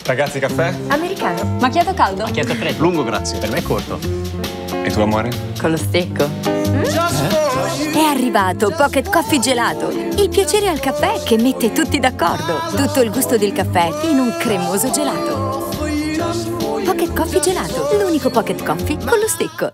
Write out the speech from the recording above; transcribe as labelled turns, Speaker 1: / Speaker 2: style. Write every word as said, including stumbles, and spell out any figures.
Speaker 1: Ragazzi, caffè?
Speaker 2: Americano.
Speaker 3: Macchiato caldo?
Speaker 4: Macchiato freddo.
Speaker 1: Lungo, grazie.
Speaker 4: Per me è corto.
Speaker 1: E tu, amore?
Speaker 2: Con lo stecco. Mm?
Speaker 5: È arrivato Pocket Coffee Gelato, il piacere al caffè che mette tutti d'accordo. Tutto il gusto del caffè in un cremoso gelato. Pocket Coffee Gelato, l'unico Pocket Coffee con lo stecco.